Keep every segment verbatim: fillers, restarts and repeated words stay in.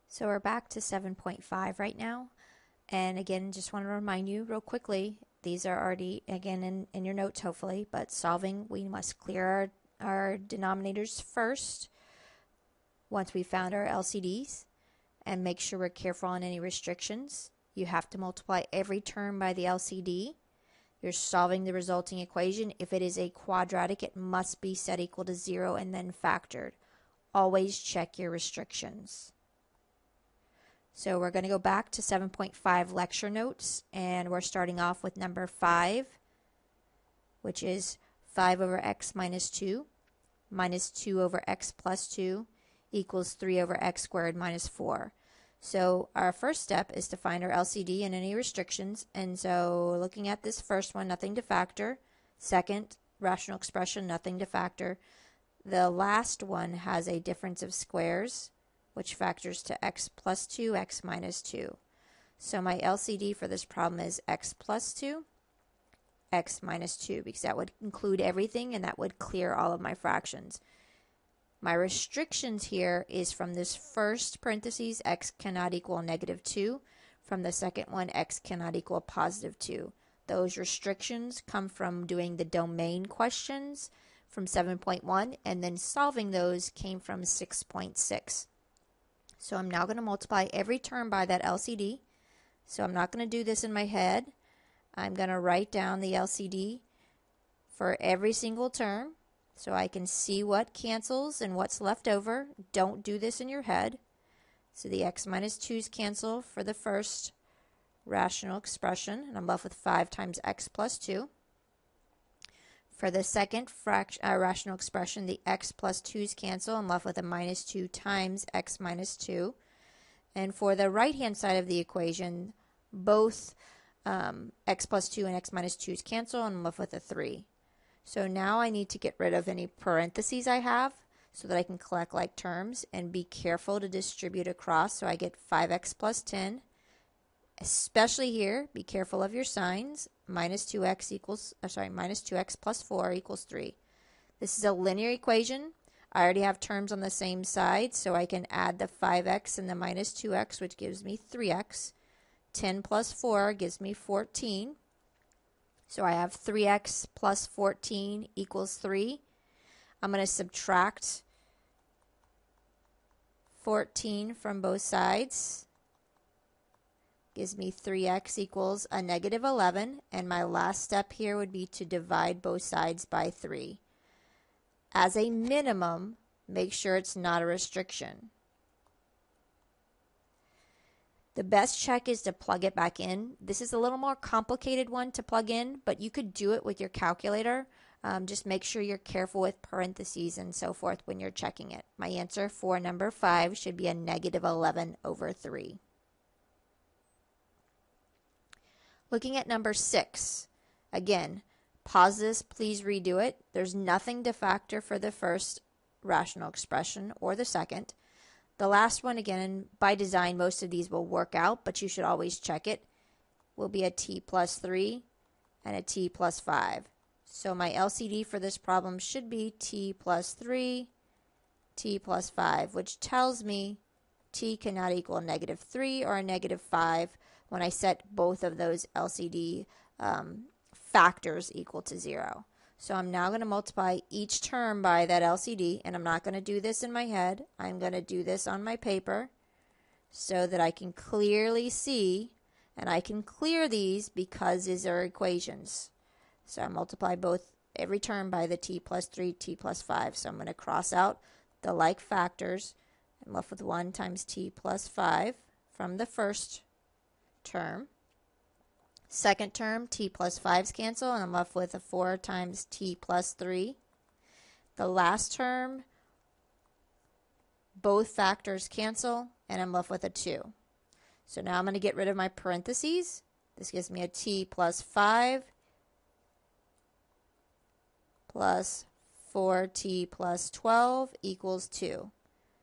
So we're back to seven point five right now. And again, just want to remind you real quickly, these are already, again, in, in your notes hopefully, but solving, we must clear our, our denominators first once we found our L C Ds, and make sure we're careful on any restrictions. You have to multiply every term by the L C D. You're solving the resulting equation. If it is a quadratic, it must be set equal to zero and then factored. Always check your restrictions. So we're going to go back to seven point five lecture notes, and we're starting off with number five, which is five over x minus two minus two over x plus two equals three over x squared minus four. So our first step is to find our L C D and any restrictions. And so looking at this first one, nothing to factor. Second, rational expression, nothing to factor. The last one has a difference of squares, which factors to x plus two, x minus two. So my L C D for this problem is x plus two, x minus two, because that would include everything and that would clear all of my fractions. My restrictions here is from this first parentheses, x cannot equal negative two. From the second one, x cannot equal positive two. Those restrictions come from doing the domain questions from seven point one, and then solving those came from six point six. So I'm now going to multiply every term by that L C D. So I'm not going to do this in my head. I'm going to write down the L C D for every single term so I can see what cancels and what's left over. Don't do this in your head. So the x minus twos cancel for the first rational expression, and I'm left with five times x plus two. For the second fraction, uh, rational expression, the x plus twos cancel. I'm left with a minus two times x minus two. And for the right-hand side of the equation, both um, x plus two and x minus twos cancel, and I'm left with a three. So now I need to get rid of any parentheses I have so that I can collect like terms, and be careful to distribute across. So I get five x plus ten. Especially here, be careful of your signs. Minus two x equals, uh, sorry, minus two x plus four equals three. This is a linear equation. I already have terms on the same side, so I can add the five x and the minus two x, which gives me three x. ten plus four gives me fourteen. So I have three x plus fourteen equals three. I'm going to subtract fourteen from both sides. Gives me three x equals a negative eleven, and my last step here would be to divide both sides by three. As a minimum, make sure it's not a restriction. The best check is to plug it back in. This is a little more complicated one to plug in, but you could do it with your calculator. Um, just make sure you're careful with parentheses and so forth when you're checking it. My answer for number five should be a negative eleven over three. Looking at number six, again, pause this, please redo it. There's nothing to factor for the first rational expression or the second. The last one, again, by design, most of these will work out, but you should always check it, will be a t plus three and a t plus five. So my L C D for this problem should be t plus three, t plus five, which tells me t cannot equal negative three or a negative five when I set both of those L C D um, factors equal to zero. So I'm now going to multiply each term by that L C D, and I'm not going to do this in my head. I'm going to do this on my paper so that I can clearly see, and I can clear these because these are equations. So I multiply both every term by the t plus three, t plus five. So I'm going to cross out the like factors. I'm left with one times t plus five from the first term. Second term, t plus fives cancel, and I'm left with a four times t plus three. The last term, both factors cancel, and I'm left with a two. So now I'm going to get rid of my parentheses. This gives me a t plus five plus four t plus twelve equals two.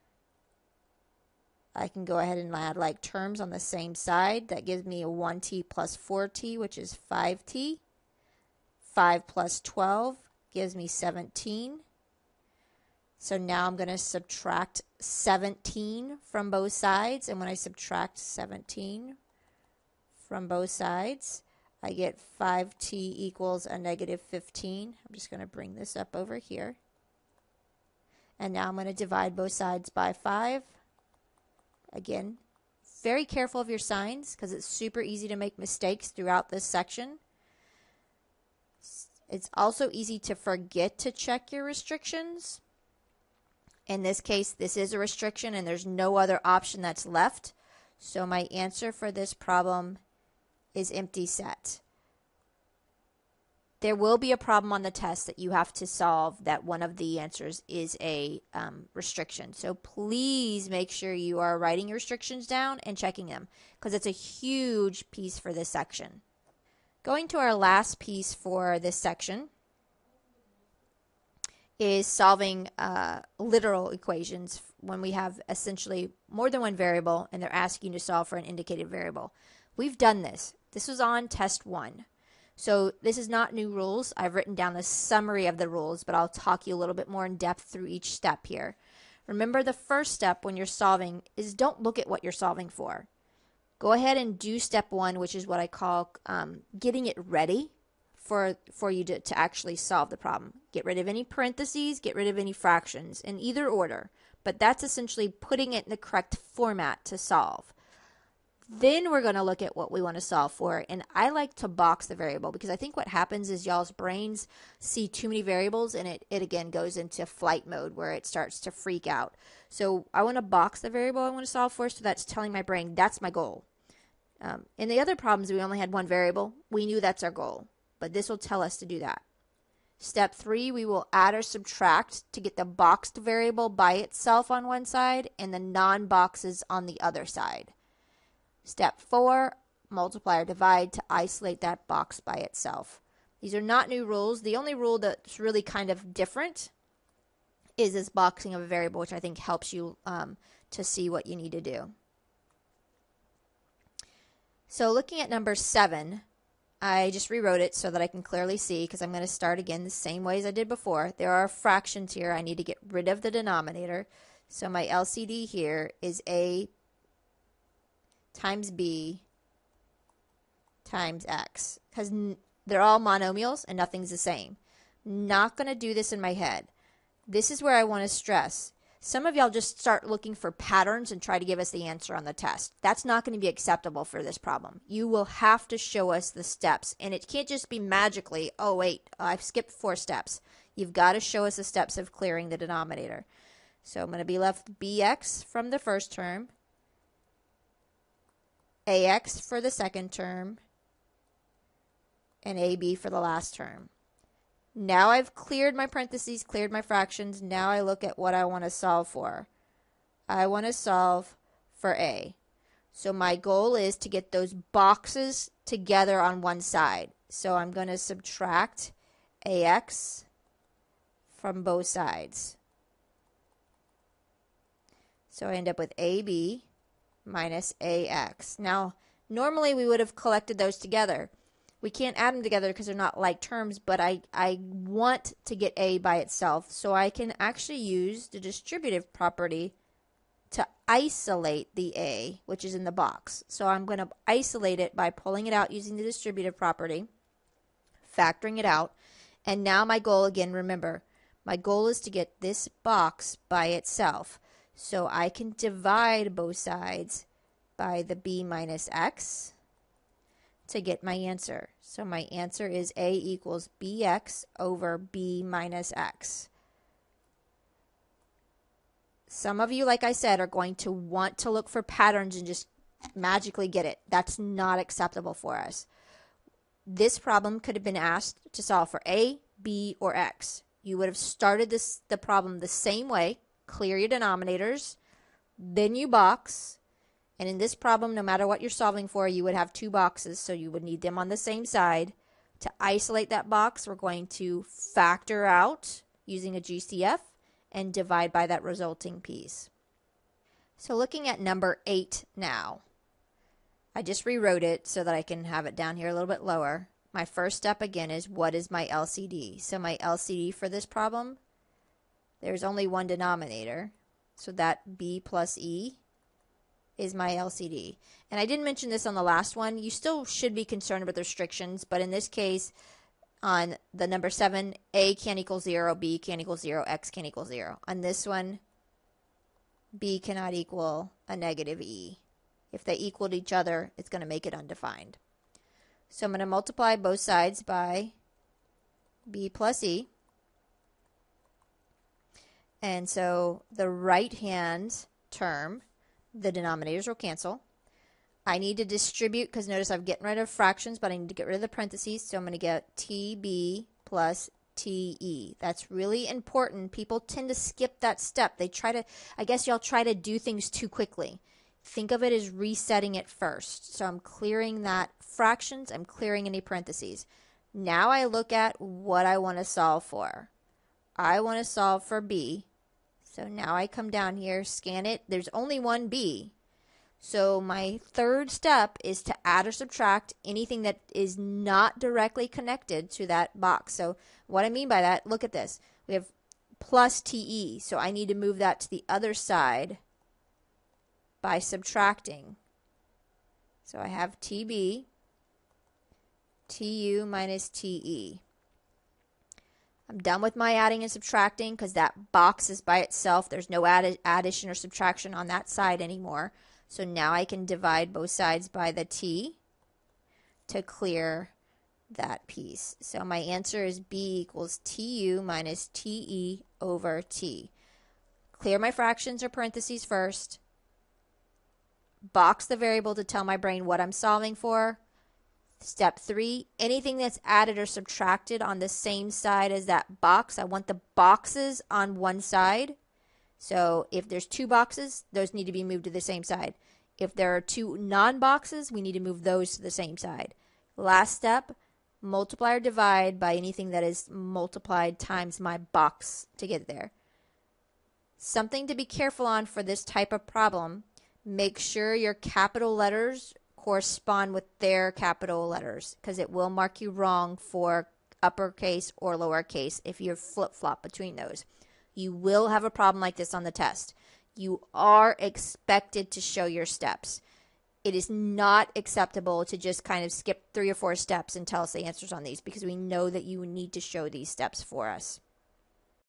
I can go ahead and add like terms on the same side. That gives me a one t plus four t, which is five t. five plus twelve gives me seventeen. So now I'm going to subtract seventeen from both sides. And when I subtract seventeen from both sides, I get five t equals a negative fifteen. I'm just going to bring this up over here. And now I'm going to divide both sides by five. Again, very careful of your signs because it's super easy to make mistakes throughout this section. It's also easy to forget to check your restrictions. In this case, this is a restriction and there's no other option that's left. So my answer for this problem is empty set. There will be a problem on the test that you have to solve that one of the answers is a um, restriction. So please make sure you are writing your restrictions down and checking them because it's a huge piece for this section. Going to our last piece for this section is solving uh, literal equations when we have essentially more than one variable and they're asking you to solve for an indicated variable. We've done this. This was on test one. So this is not new rules. I've written down a summary of the rules, but I'll talk you a little bit more in depth through each step here. Remember, the first step when you're solving is don't look at what you're solving for. Go ahead and do step one, which is what I call um, getting it ready for, for you to, to actually solve the problem. Get rid of any parentheses, get rid of any fractions in either order, but that's essentially putting it in the correct format to solve. Then we're going to look at what we want to solve for, and I like to box the variable because I think what happens is y'all's brains see too many variables and it, it again goes into flight mode where it starts to freak out. So I want to box the variable I want to solve for, so that's telling my brain that's my goal. Um, in the other problems, we only had one variable. We knew that's our goal, but this will tell us to do that. Step three, we will add or subtract to get the boxed variable by itself on one side and the non-boxes on the other side. Step four, multiply or divide to isolate that box by itself. These are not new rules. The only rule that's really kind of different is this boxing of a variable, which I think helps you um, to see what you need to do. So looking at number seven, I just rewrote it so that I can clearly see because I'm going to start again the same way as I did before. There are fractions here. I need to get rid of the denominator. So my L C D here is A times B times X because they're all monomials and nothing's the same. Not going to do this in my head. This is where I want to stress. Some of y'all just start looking for patterns and try to give us the answer on the test. That's not going to be acceptable for this problem. You will have to show us the steps, and it can't just be magically, oh wait, I've skipped four steps. You've got to show us the steps of clearing the denominator. So I'm going to be left with B X from the first term, A X for the second term, and A B for the last term. Now I've cleared my parentheses, cleared my fractions. Now I look at what I want to solve for. I want to solve for A. So my goal is to get those boxes together on one side. So I'm going to subtract A X from both sides. So I end up with A B minus A X. Now, normally we would have collected those together. We can't add them together because they're not like terms, but I, I want to get A by itself, so I can actually use the distributive property to isolate the A, which is in the box. So I'm going to isolate it by pulling it out using the distributive property, factoring it out, and now my goal, again, remember, my goal is to get this box by itself. So I can divide both sides by the B minus X to get my answer. So my answer is A equals B X over B minus X. Some of you, like I said, are going to want to look for patterns and just magically get it. That's not acceptable for us. This problem could have been asked to solve for A, B, or X. You would have started this the problem the same way. Clear your denominators, then you box. And in this problem, no matter what you're solving for, you would have two boxes, so you would need them on the same side. To isolate that box, we're going to factor out using a G C F and divide by that resulting piece. So looking at number eight now, I just rewrote it so that I can have it down here a little bit lower. My first step again is what is my L C D? So my L C D for this problem there's only one denominator. So that B plus E is my L C D. And I didn't mention this on the last one. You still should be concerned with restrictions, but in this case, on the number seven, A can't equal zero, B can't equal zero, X can't equal zero. On this one, B cannot equal a negative E. If they equaled each other, it's going to make it undefined. So I'm going to multiply both sides by B plus E. And so the right-hand term, the denominators will cancel. I need to distribute, because notice I'm getting rid of fractions, but I need to get rid of the parentheses. So I'm going to get T B plus T E. That's really important. People tend to skip that step. They try to, I guess y'all try to do things too quickly. Think of it as resetting it first. So I'm clearing that fractions. I'm clearing any parentheses. Now I look at what I want to solve for. I want to solve for B. So now I come down here, scan it. There's only one B. So my third step is to add or subtract anything that is not directly connected to that box. So what I mean by that, look at this. We have plus T E. So I need to move that to the other side by subtracting. So I have T B, T U minus T E. I'm done with my adding and subtracting because that box is by itself. There's no add addition or subtraction on that side anymore. So now I can divide both sides by the T to clear that piece. So my answer is B equals T U minus T E over T. Clear my fractions or parentheses first. Box the variable to tell my brain what I'm solving for. Step three, anything that's added or subtracted on the same side as that box, I want the boxes on one side. So if there's two boxes, those need to be moved to the same side. If there are two non-boxes, we need to move those to the same side. Last step, multiply or divide by anything that is multiplied times my box to get there. Something to be careful on for this type of problem, make sure your capital letters correspond with their capital letters, because it will mark you wrong for uppercase or lowercase if you flip-flop between those. You will have a problem like this on the test. You are expected to show your steps. It is not acceptable to just kind of skip three or four steps and tell us the answers on these, because we know that you need to show these steps for us.